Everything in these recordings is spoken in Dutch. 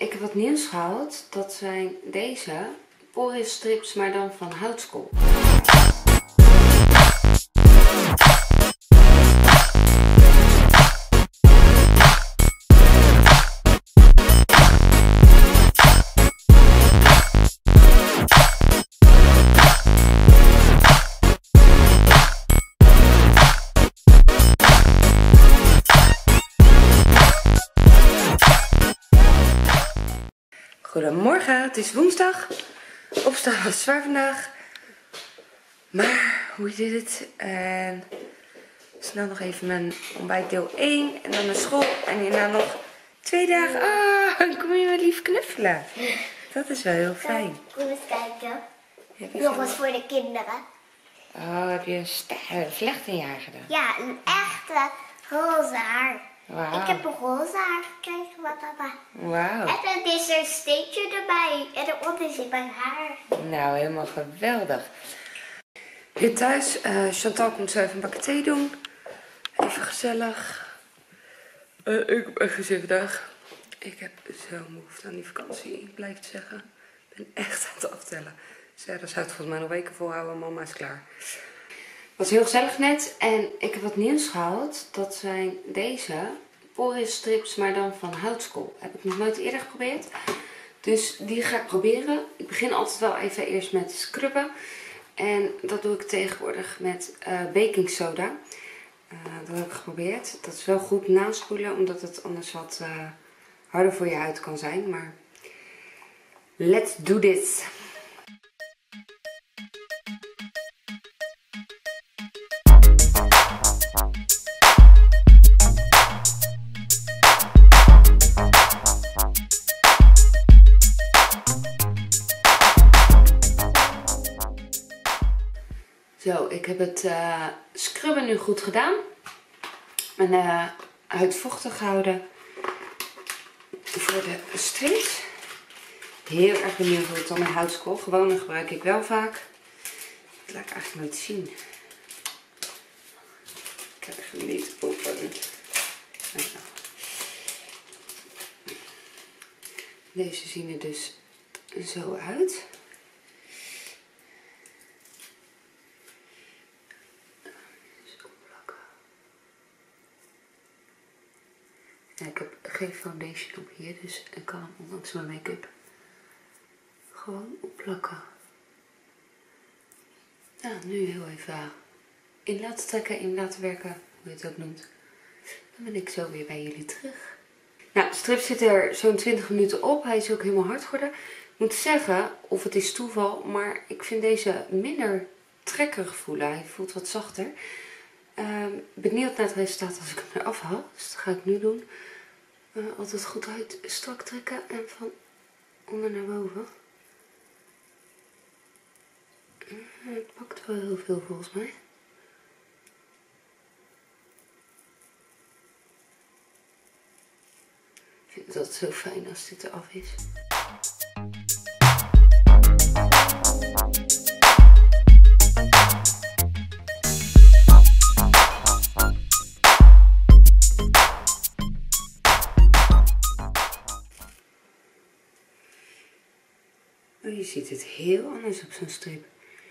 ik heb wat nieuws gehaald. Dat zijn deze Boris strips, maar dan van houtskool. Goedemorgen, het is woensdag. Opstaan was zwaar vandaag. Maar hoe zit het? En snel nog even mijn ontbijt deel 1 en dan naar school. En hierna nog 2 dagen. Ah, dan kom je me lief knuffelen. Dat is wel heel fijn. Kom eens kijken. Nog eens voor de kinderen. Oh, heb je een vlecht in je haar gedaan? Ja, een echte roze haar. Wauw. Ik heb een roze haar gekregen van papa. Wauw. En dan is er een steentje erbij. En eronder zit mijn haar. Nou, helemaal geweldig. Hier thuis, Chantal komt zo even een bakje thee doen. Even gezellig. Ik heb echt een gezellige dag. Ik heb zo'n behoefte aan die vakantie, ik blijf het zeggen. Ik ben echt aan het aftellen. Sarah zou het volgens mij nog weken volhouden, mama is klaar. Het was heel gezellig net en ik heb wat nieuws gehaald. Dat zijn deze Boris strips, maar dan van houtskool. Heb ik nog nooit eerder geprobeerd. Dus die ga ik proberen. Ik begin altijd wel even eerst met scrubben. En dat doe ik tegenwoordig met baking soda. Dat heb ik geprobeerd. Dat is wel goed naspoelen, omdat het anders wat harder voor je huid kan zijn. Maar let's do this! Zo, ik heb het scrubben nu goed gedaan. Mijn huid vochtig gehouden voor de strips. Heel erg benieuwd hoe het dan met houtskool. Gewone gebruik ik wel vaak. Dat laat ik eigenlijk nooit zien. Ik heb hem niet open. Deze zien er dus zo uit. Ja, ik heb geen foundation op hier, dus ik kan hem ondanks mijn make-up gewoon opplakken. Nou, nu heel even in laten trekken, in laten werken, hoe je het ook noemt. Dan ben ik zo weer bij jullie terug. Nou, de strip zit er zo'n 20 minuten op. Hij is ook helemaal hard geworden. Ik moet zeggen, of het is toeval, maar ik vind deze minder trekkerig voelen. Hij voelt wat zachter. Benieuwd naar het resultaat als ik hem eraf haal. Dus dat ga ik nu doen. Altijd goed uit strak trekken en van onder naar boven. Het pakt wel heel veel volgens mij. Ik vind het altijd zo fijn als dit eraf is. Oh, je ziet het heel anders op zo'n strip.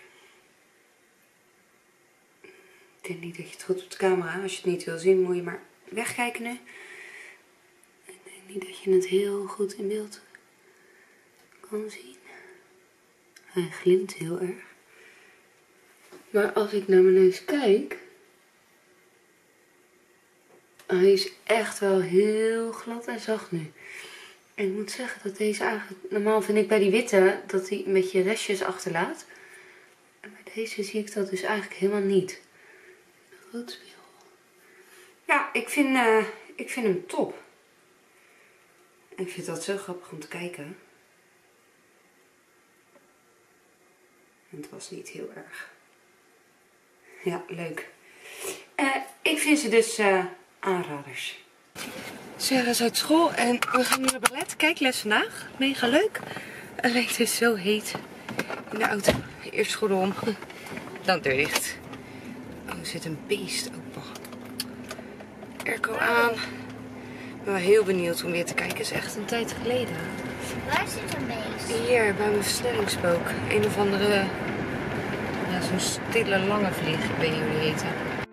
Ik denk niet dat je het goed op de camera, als je het niet wil zien, moet je maar wegkijken nu. Ik denk niet dat je het heel goed in beeld kan zien. Hij glimt heel erg. Maar als ik naar mijn neus kijk, hij is echt wel heel glad en zacht nu. En ik moet zeggen dat deze eigenlijk, normaal vind ik bij die witte dat hij een beetje restjes achterlaat. En bij deze zie ik dat dus eigenlijk helemaal niet. Roodspiegel. Ja, ik vind hem top. En ik vind dat zo grappig om te kijken. En het was niet heel erg. Ja, leuk. Ik vind ze dus aanraders. Sarah is uit school en we gaan nu naar ballet. Kijkles vandaag. Mega leuk. Alleen het is zo heet in de auto. Eerst gordel om, dan deur dicht. Oh, er zit een beest open. Airco aan. Ik ben wel heel benieuwd om weer te kijken. Het is echt een tijd geleden. Waar zit een beest? Hier, bij mijn versnellingspook. Een of andere... Ja, zo'n stille, lange vlieg. Ik weet niet hoe die heette.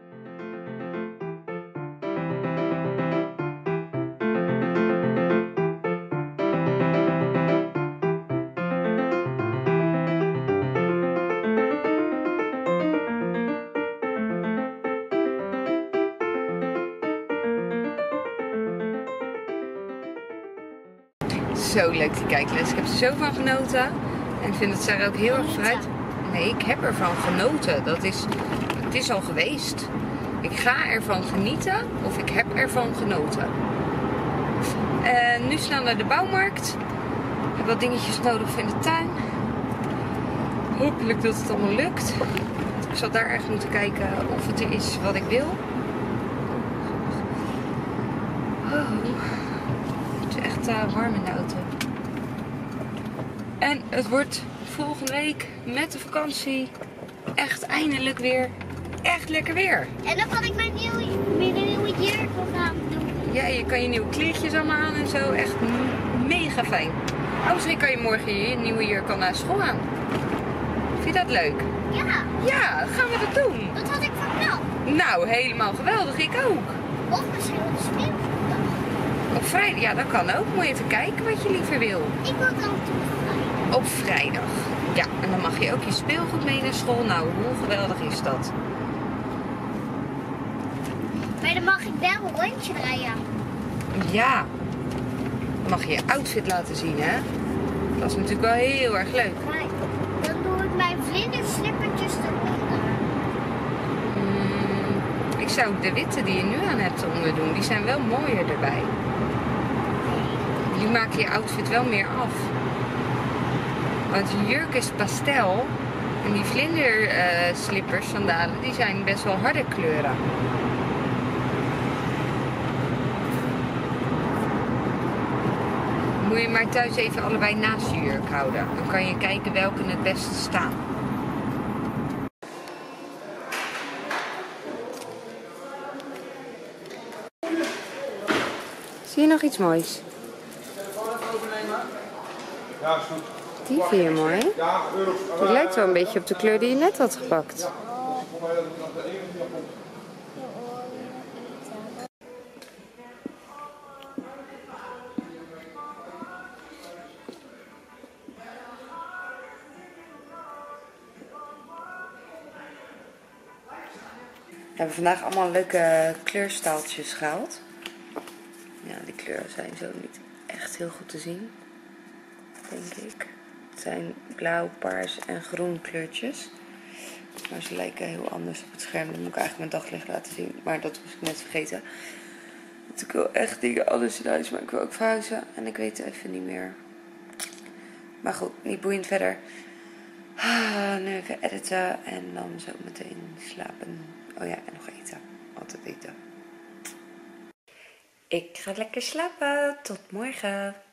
Zo leuk die kijkles. Ik heb er zo van genoten. En ik vind het Sarah ook heel erg fruit. Nee, ik heb ervan genoten. Het is al geweest. Ik ga ervan genieten of ik heb ervan genoten. En nu snel naar de bouwmarkt. Ik heb wat dingetjes nodig voor in de tuin. Hopelijk dat het allemaal lukt. Ik zal daar echt moeten kijken of het er is wat ik wil. Oh. Het is echt warm in de auto. En het wordt volgende week met de vakantie echt eindelijk weer echt lekker weer. En dan kan ik mijn nieuwe jurk nog aan doen. Ja, je kan je nieuwe kleertjes allemaal aan en zo. Echt mega fijn. Oh, misschien kan je morgen je nieuwe jurk al naar school aan. Vind je dat leuk? Ja. Ja, dan gaan we dat doen. Dat had ik van jou. Nou, helemaal geweldig. Ik ook. Of misschien op de speelgoeddag. Op vrijdag, ja dat kan ook. Moet je even kijken wat je liever wil. Ik wil dan op vrijdag. Op vrijdag. Ja, en dan mag je ook je speelgoed mee naar school. Nou, hoe geweldig is dat? Maar dan mag ik wel een rondje rijden. Ja. Dan mag je je outfit laten zien, hè? Dat is natuurlijk wel heel erg leuk. Maar dan doe ik mijn vlinderslippertjes eronder. Ik zou de witte die je nu aan hebt eronder doen. Die zijn wel mooier erbij. Die maken je outfit wel meer af. Want je jurk is pastel. En die vlinderslippers, sandalen, die zijn best wel harde kleuren. Moet je maar thuis even allebei naast je jurk houden. Dan kan je kijken welke het beste staan. Zie je nog iets moois? Ja, is goed. Die vind je mooi. Ja, Die lijkt wel een beetje op de kleur die je net had gepakt. We hebben vandaag allemaal leuke kleurstaaltjes gehaald. Ja, die kleuren zijn zo niet echt heel goed te zien, denk ik. Het zijn blauw, paars en groen kleurtjes. Maar ze lijken heel anders op het scherm. Dat moet ik eigenlijk mijn daglicht laten zien. Maar dat was ik net vergeten. Want ik wil echt dingen anders in huis, maar ik wil ook verhuizen. En ik weet het even niet meer. Maar goed, niet boeiend verder. Nu even editen en dan zo meteen slapen. Oh ja, en nog eten. Altijd eten. Ik ga lekker slapen. Tot morgen.